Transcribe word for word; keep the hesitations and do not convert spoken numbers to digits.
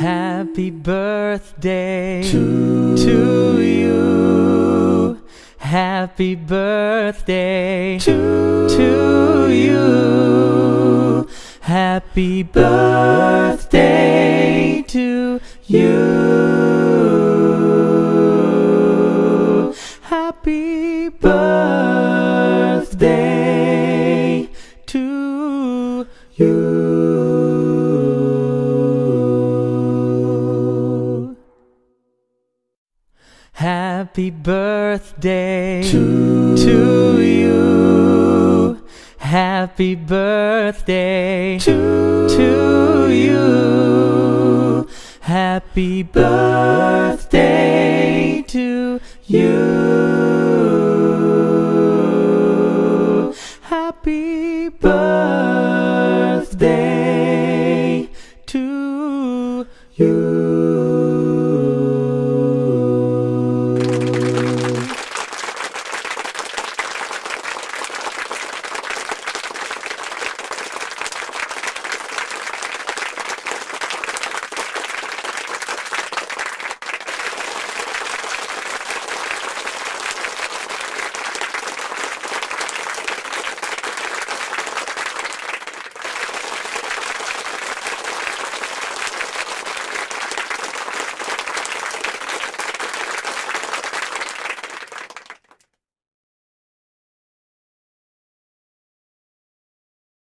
Happy birthday to, to you. Happy birthday to, to you. Happy birthday to you. Happy birthday to you. Happy birthday to, to you. Happy birthday to, to you. Happy birthday to you. Happy birthday.